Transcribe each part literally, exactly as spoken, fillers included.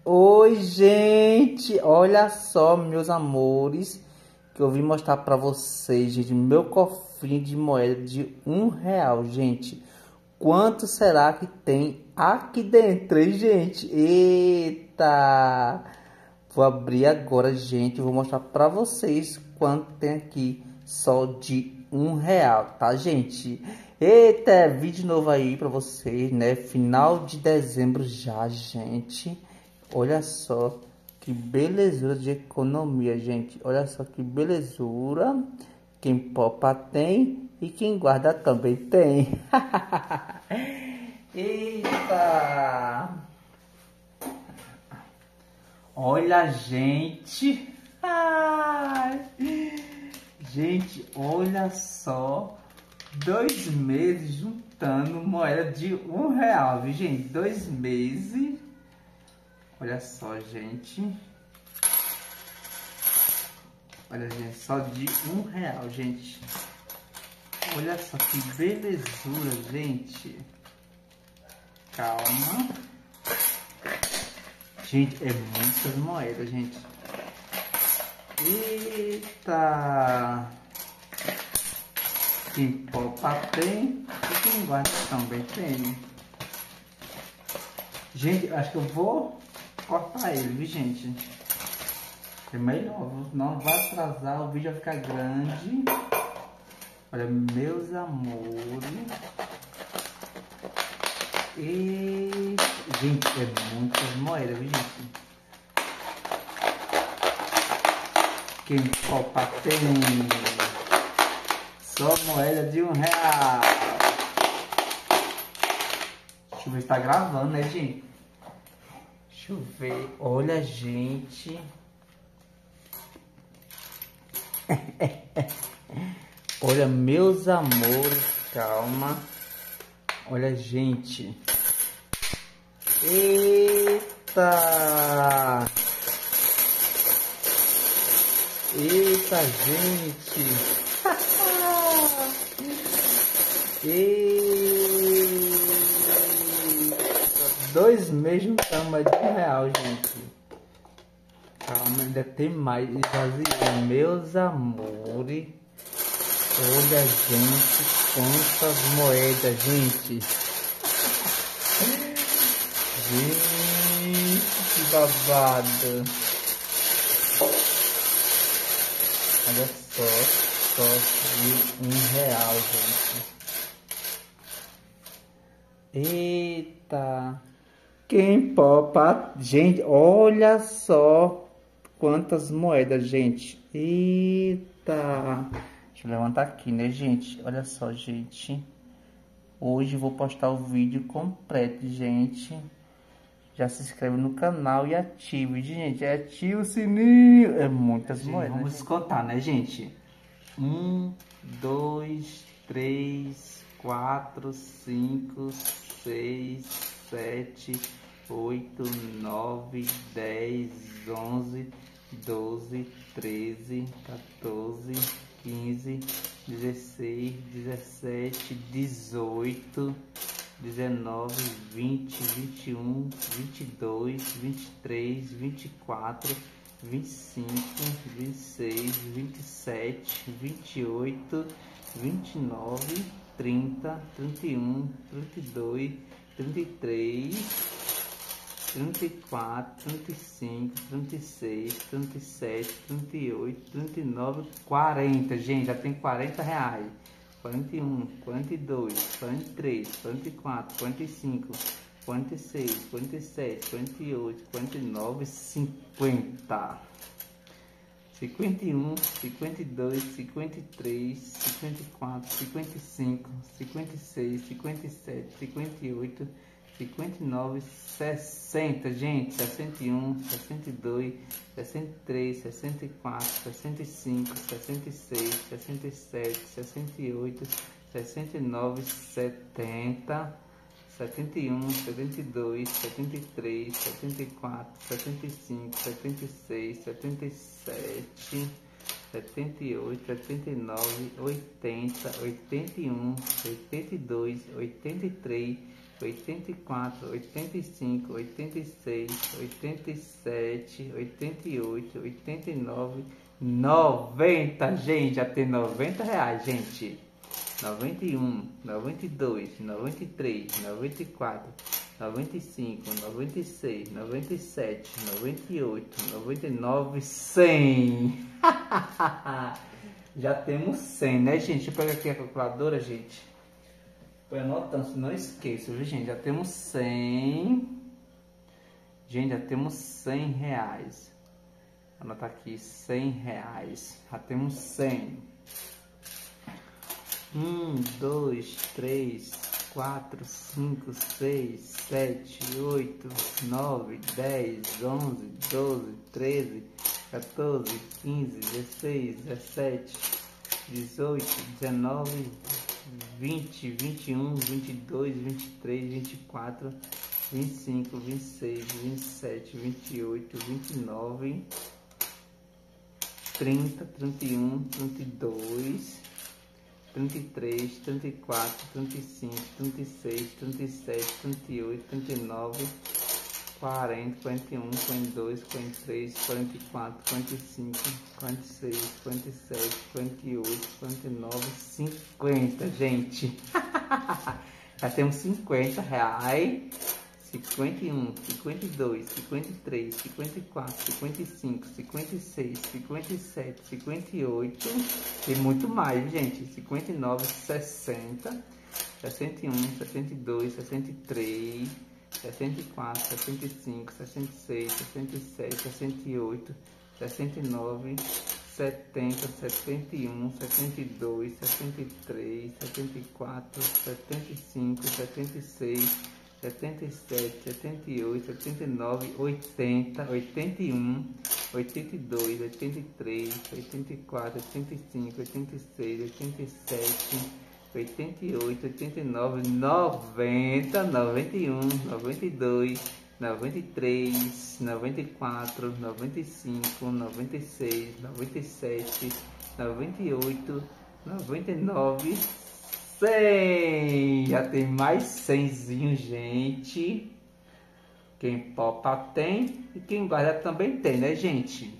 Oi, gente! Olha só, meus amores, que eu vim mostrar pra vocês, gente, meu cofrinho de moeda de um real, gente. Quanto será que tem aqui dentro, hein, gente? Eita! Vou abrir agora, gente, vou mostrar pra vocês quanto tem aqui só de um real, tá, gente? Eita, vídeo novo aí pra vocês, né? Final de dezembro já, gente. Olha só que belezura de economia, gente. Olha só que belezura. Quem poupa tem e quem guarda também tem. Eita! Olha, gente. Ai. Gente, olha só. Dois meses juntando moeda de um real, viu, gente? Dois meses. Olha só, gente. Olha, gente, só de um real, gente. Olha só que belezura, gente. Calma. Gente, é muitas moedas, gente. Eita! Quem poupa tem e quem guarda também tem. Gente, acho que eu vou cortar ele, viu, gente? É melhor, não vai atrasar, o vídeo vai ficar grande. Olha, meus amores. E... gente, é muitas moedas, viu, gente? Quem poupa tem. Só moeda de um real. Deixa eu ver se tá gravando, né, gente? Deixa eu ver. Olha, gente. Olha, meus amores. Calma. Olha, gente. Eita. Eita, gente. Eita. Dois meses juntando mais de um real, gente. Calma, ainda tem mais. Esvaziou, meus amores. Olha, gente, quantas moedas, gente. Gente, que babado. Olha só, só de um real, gente. Eita. Quem popa, gente, olha só quantas moedas, gente. Eita. Deixa eu levantar aqui, né, gente? Olha só, gente. Hoje vou postar o vídeo completo, gente. Já se inscreve no canal e ative, gente. Ative o sininho. É muitas gente, moedas. Vamos contar, né, gente? Um, dois, três, quatro, cinco, seis, sete, oito, nove, dez, onze, doze, treze, quatorze, quinze, dezesseis, dezessete, dezoito, dezenove, vinte, vinte e um, vinte e dois, vinte e três, vinte e quatro, vinte e cinco, vinte e seis, vinte e sete, vinte e oito, vinte e nove, trinta, trinta e um, trinta e dois, trinta e três, trinta e quatro, trinta e cinco, trinta e seis, trinta e sete, trinta e oito, trinta e nove, quarenta. Gente, já tem quarenta reais. quarenta e um, quarenta e dois, quarenta e três, quarenta e quatro, quarenta e cinco, quarenta e seis, quarenta e sete, quarenta e oito, quarenta e nove, cinquenta. cinquenta e um, cinquenta e dois, cinquenta e três, cinquenta e quatro, cinquenta e cinco, cinquenta e seis, cinquenta e sete, cinquenta e oito, cinquenta e nove, sessenta, gente, sessenta e um, sessenta e dois, sessenta e três, sessenta e quatro, sessenta e cinco, sessenta e seis, sessenta e sete, sessenta e oito, sessenta e nove, setenta, setenta e um, setenta e dois, setenta e três, setenta e quatro, setenta e cinco, setenta e seis, setenta e sete, setenta e oito, setenta e nove, oitenta, oitenta e um, oitenta e dois, oitenta e três, oitenta e quatro, oitenta e cinco, oitenta e seis, oitenta e sete, oitenta e oito, oitenta e nove, noventa, gente, já tem noventa reais, gente. noventa e um, noventa e dois, noventa e três, noventa e quatro, noventa e cinco, noventa e seis, noventa e sete, noventa e oito, noventa e nove, cem. Já temos cem, né, gente? Deixa eu pegar aqui a calculadora, gente. Foi anotando, se não esqueço, viu, gente? Já temos cem. Gente, já temos cem reais. Vou anotar aqui, cem reais. Já temos cem. um, dois, três, quatro, cinco, seis, sete, oito, nove, dez, onze, doze, treze, quatorze, quinze, dezesseis, dezessete, dezoito, dezenove, vinte, vinte e um, vinte e dois, vinte e três, vinte e quatro, vinte e cinco, vinte e seis, vinte e sete, vinte e oito, vinte e nove, trinta, trinta e um, trinta e dois, trinta e três, trinta e quatro, trinta e cinco, trinta e seis, trinta e sete, trinta e oito, trinta e nove, quarenta, quarenta e um, quarenta e dois, quarenta e três, quarenta e quatro, quarenta e cinco, quarenta e seis, quarenta e sete, quarenta e oito, quarenta e nove, cinquenta, gente. Já temos cinquenta reais. cinquenta e um, cinquenta e dois, cinquenta e três, cinquenta e quatro, cinquenta e cinco, cinquenta e seis, cinquenta e sete, cinquenta e oito e muito mais, gente. cinquenta e nove, sessenta, sessenta e um, sessenta e dois, sessenta e três, sessenta e quatro, sessenta e cinco, sessenta e seis, sessenta e sete, sessenta e oito, sessenta e nove, setenta, setenta e um, setenta e dois, setenta e três, setenta e quatro, setenta e cinco, setenta e seis, setenta e sete, setenta e oito, setenta e nove, oitenta, oitenta e um, oitenta e dois, oitenta e três, oitenta e quatro, oitenta e cinco, oitenta e seis, oitenta e sete, oitenta e oito, oitenta e nove, noventa, noventa e um, noventa e dois, noventa e três, noventa e quatro, noventa e cinco, noventa e seis, noventa e sete, noventa e oito, noventa e nove, cem. Já tem mais cenzinho, gente. Quem popa tem e quem guarda também tem, né, gente?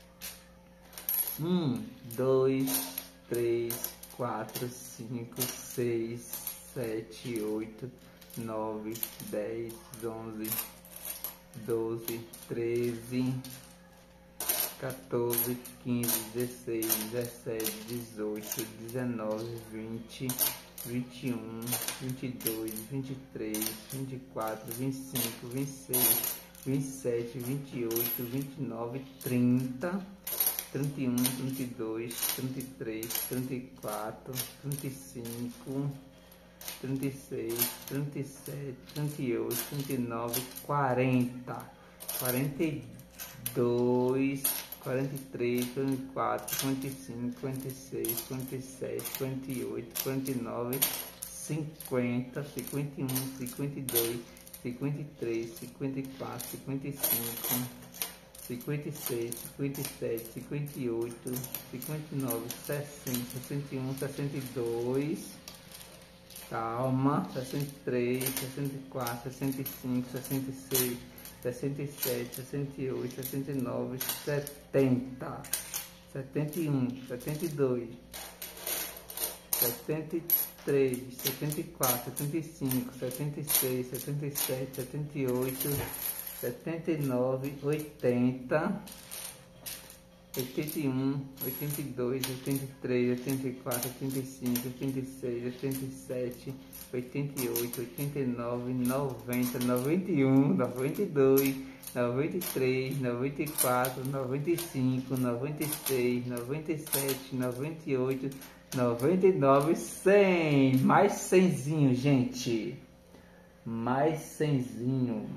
Um, dois, três, quatro, cinco, seis, sete, oito, nove, dez, onze, doze, treze, quatorze, quinze, dezesseis, dezessete, dezoito, dezenove, vinte, vinte e um, vinte e dois, vinte e três, vinte e quatro, vinte e cinco, vinte e seis, vinte e sete, vinte e oito, vinte e nove, trinta, trinta e um, trinta e dois, trinta e três, trinta e quatro, trinta e cinco, trinta e seis, trinta e sete, trinta e oito, trinta e nove, quarenta, quarenta e dois, quarenta e três, quarenta e quatro, quarenta e cinco, quarenta e seis, quarenta e sete, quarenta e oito, quarenta e nove, cinquenta, cinquenta e um, cinquenta e dois, cinquenta e três, cinquenta e quatro, cinquenta e cinco, cinquenta e seis, cinquenta e sete, cinquenta e oito, cinquenta e nove, sessenta, sessenta e um, sessenta e dois, calma, sessenta e três, sessenta e quatro, sessenta e cinco, sessenta e seis, sessenta e sete, sessenta e oito, sessenta e nove, setenta, setenta e um, setenta e dois, setenta e três, setenta e quatro, setenta e cinco, setenta e seis, setenta e sete, setenta e oito, setenta e nove, oitenta, oitenta e um, oitenta e dois, oitenta e três, oitenta e quatro, oitenta e cinco, oitenta e seis, oitenta e sete, oitenta e oito, oitenta e nove, noventa, noventa e um, noventa e dois, noventa e três, noventa e quatro, noventa e cinco, noventa e seis, noventa e sete, noventa e oito, noventa e nove, cem. Mais cenzinho, gente. Mais cenzinho.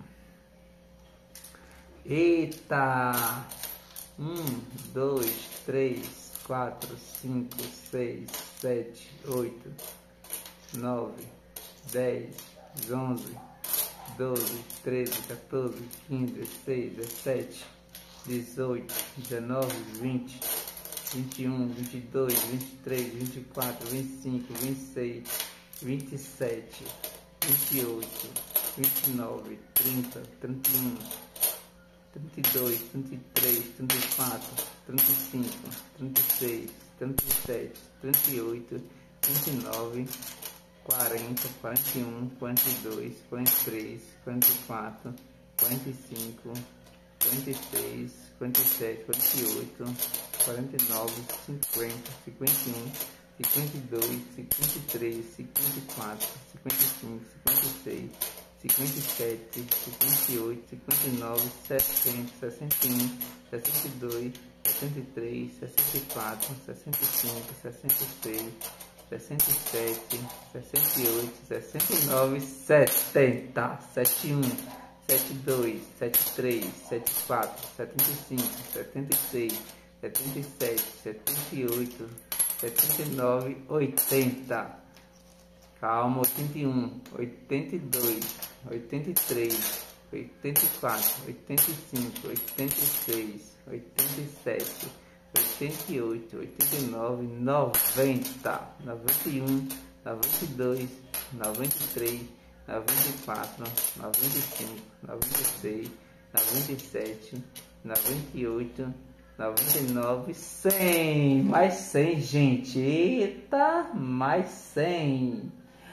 Eita! Um, dois, três, quatro, cinco, seis, sete, oito, nove, dez, onze, doze, treze, quatorze, quinze, dezesseis, dezessete, dezoito, dezenove, vinte, vinte e um, vinte e dois, vinte e três, vinte e quatro, vinte e cinco, vinte e seis, vinte e sete, vinte e oito, vinte e nove, trinta, trinta e um, trinta e dois, trinta e três, trinta e quatro, trinta e cinco, trinta e seis, trinta e sete, trinta e oito, trinta e nove, quarenta, quarenta e um, quarenta e dois, quarenta e três, quarenta e quatro, quarenta e cinco, quarenta e seis, quarenta e sete, quarenta e oito, quarenta e nove, cinquenta, cinquenta e um, cinquenta e dois, cinquenta e três, cinquenta e quatro, cinquenta e cinco, cinquenta e seis, cinquenta e sete, cinquenta e oito, cinquenta e nove, sessenta, sessenta e um, sessenta e dois, sessenta e três, sessenta e quatro, sessenta e cinco, sessenta e seis, sessenta e sete, sessenta e oito, sessenta e nove, setenta, setenta e um, setenta e dois, setenta e três, setenta e quatro, setenta e cinco, setenta e seis, setenta e sete, setenta e oito, setenta e nove, oitenta. Calma, oitenta e um, oitenta e dois, oitenta e três, oitenta e quatro, oitenta e cinco, oitenta e seis, oitenta e sete, oitenta e oito, oitenta e nove, noventa, noventa e um, noventa e dois, noventa e três, noventa e quatro, noventa e cinco, noventa e seis, noventa e sete, noventa e oito, noventa e nove, cem. Mais cem, gente. Eita, mais cem.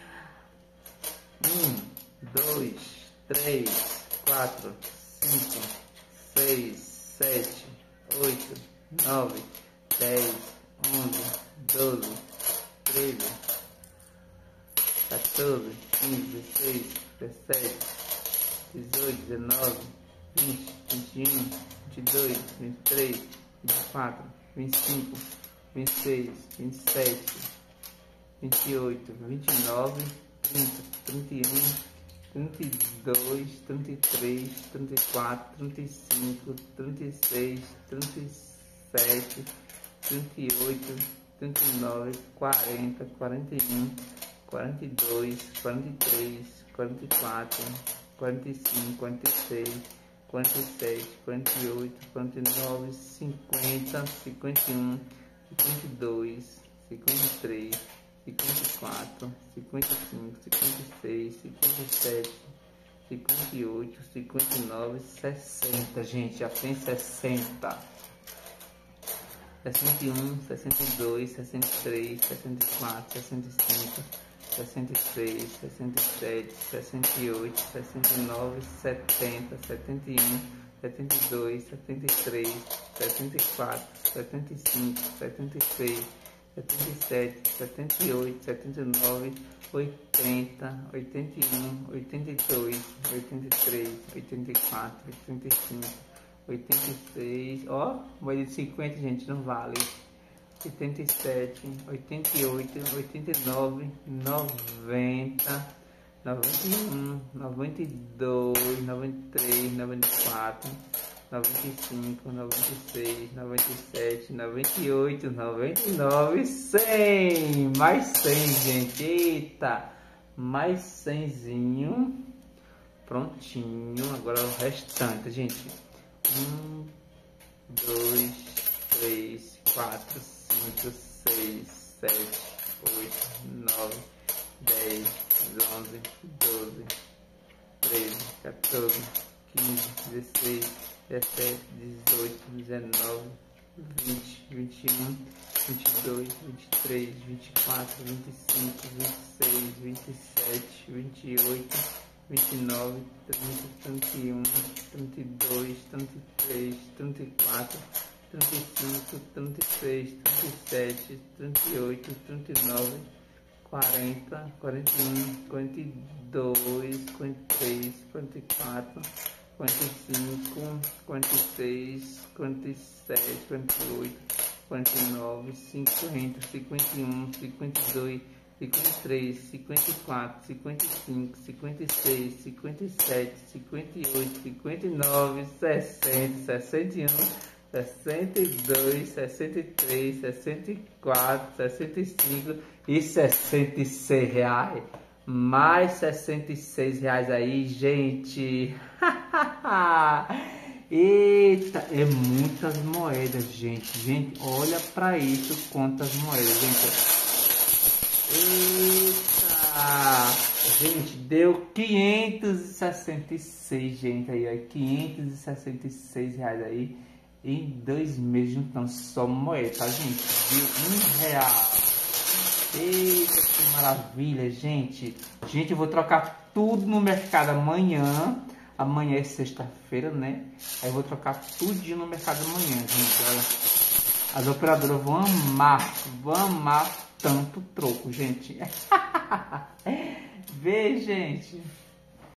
um, dois, três, quatro, cinco, seis, sete, oito, nove, dez, onze, doze, treze, quatorze, quinze, dezesseis, dezessete, dezoito, dezenove, vinte, vinte e um, vinte e dois, vinte e três, vinte e quatro, vinte e cinco, vinte e seis, vinte e sete, vinte e oito, vinte e nove, trinta, trinta e um, trinta e dois, trinta e três, trinta e quatro, trinta e cinco, trinta e seis, trinta e sete, trinta e oito, trinta e nove, quarenta, quarenta e um, quarenta e dois, quarenta e três, quarenta e quatro, quarenta e cinco, quarenta e seis, quarenta e sete, quarenta e oito, quarenta e nove, cinquenta, cinquenta e um, cinquenta e dois, cinquenta e três, cinquenta e quatro, cinquenta e cinco, cinquenta e seis, cinquenta e sete, cinquenta e oito, cinquenta e nove, sessenta, gente, já tem sessenta. sessenta e um, sessenta e dois, sessenta e três, sessenta e quatro, sessenta e cinco, sessenta e seis, sessenta e sete, sessenta e oito, sessenta e nove, setenta, setenta e um, setenta e dois, setenta e três, setenta e quatro, setenta e cinco, setenta e seis, setenta e sete, setenta e oito, setenta e nove, oitenta, oitenta e um, oitenta e dois, oitenta e três, oitenta e quatro, oitenta e cinco, oitenta e seis, ó, mais de cinquenta, gente, não vale. oitenta e sete, oitenta e oito, oitenta e nove, noventa, noventa e um, noventa e dois, noventa e três, noventa e quatro, noventa e cinco, noventa e seis, noventa e sete, noventa e oito, noventa e nove, cem. Mais cem, gente. Eita, mais cenzinho. Prontinho. Agora o restante, gente. um, dois, três, quatro, cinco, seis, sete, oito, nove, dez, onze, doze, treze, quatorze, quinze, dezesseis, dezessete, dezoito, dezenove, vinte, vinte e um, vinte e dois, vinte e três, vinte e quatro, vinte e cinco, vinte e seis, vinte e sete, vinte e oito, vinte e nove, trinta, trinta e um, trinta e dois, trinta e três, trinta e quatro, trinta e cinco, trinta e seis, trinta e sete, trinta e oito, trinta e nove, quarenta, quarenta e um, quarenta e dois, quarenta e três, quarenta e quatro, quarenta e cinco, quarenta e seis, quarenta e sete, quarenta e oito, quarenta e nove, cinquenta, cinquenta e um, cinquenta e dois, cinquenta e três, cinquenta e quatro, cinquenta e cinco, cinquenta e seis, cinquenta e sete, cinquenta e oito, cinquenta e nove, sessenta, sessenta e um, sessenta e dois, sessenta e três, sessenta e quatro, sessenta e cinco e sessenta e seis reais. Mais sessenta e seis reais aí, gente. Eita, é muitas moedas, gente. Gente, olha pra isso, quantas moedas, gente. Eita, Gente, deu quinhentos e sessenta e seis, gente, aí, ó, quinhentos e sessenta e seis reais aí, em dois meses, juntando só moeda, tá, gente? Deu um real. Eita, que maravilha, gente. Gente, eu vou trocar tudo no mercado amanhã. Amanhã é sexta-feira, né? Aí eu vou trocar tudinho no mercado amanhã, gente, olha. As operadoras vão amar, vão amar tanto troco, gente. Vê, gente.